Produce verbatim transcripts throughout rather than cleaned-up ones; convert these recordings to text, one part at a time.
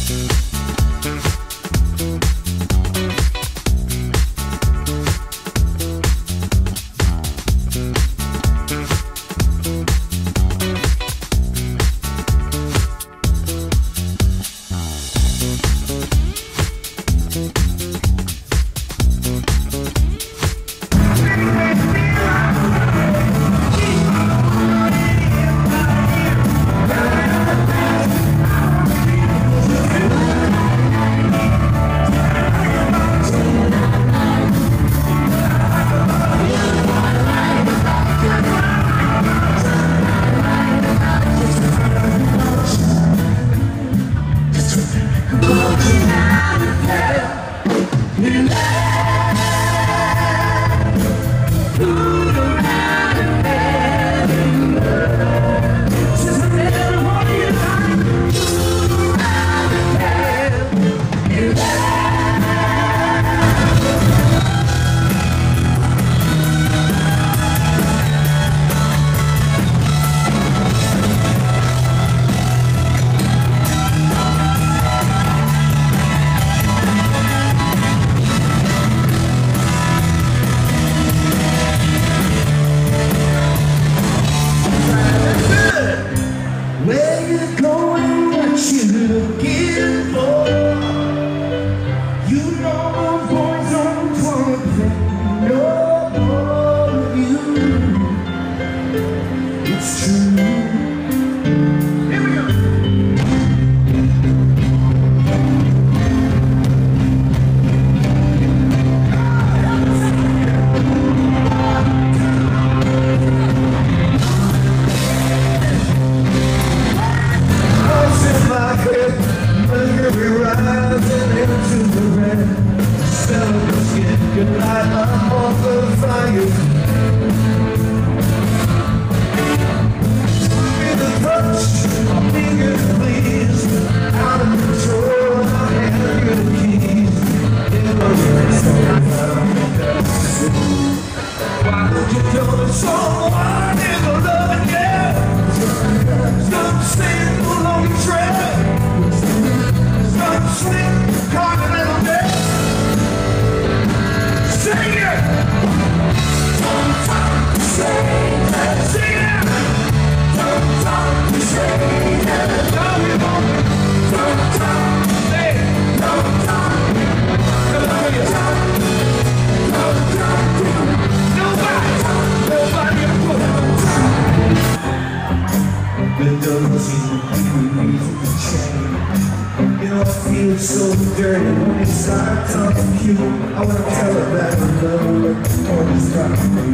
So dirty when you start talking cute. I wanna tell her that I love her or you start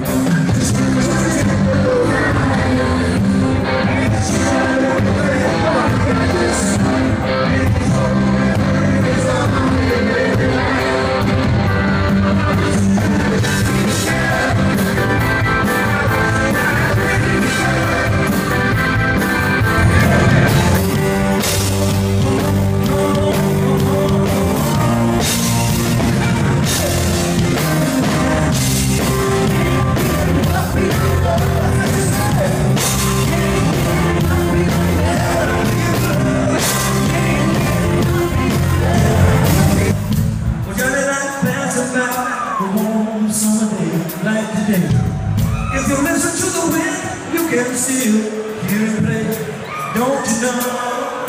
if you listen to the wind, you can still hear it play. Don't you know?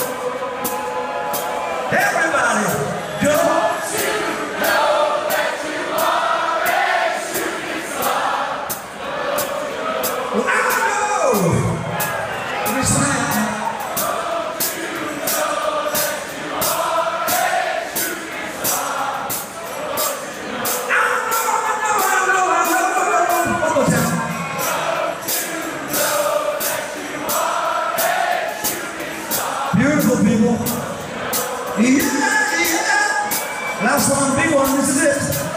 Everybody, don't you know that you are a shooting star? Well, I know. Let me say. Don't you know that you are a shooting star? I know, I know, I know, I know. One more time. Beautiful people. Yeah, yeah. Last one, big one. This is it.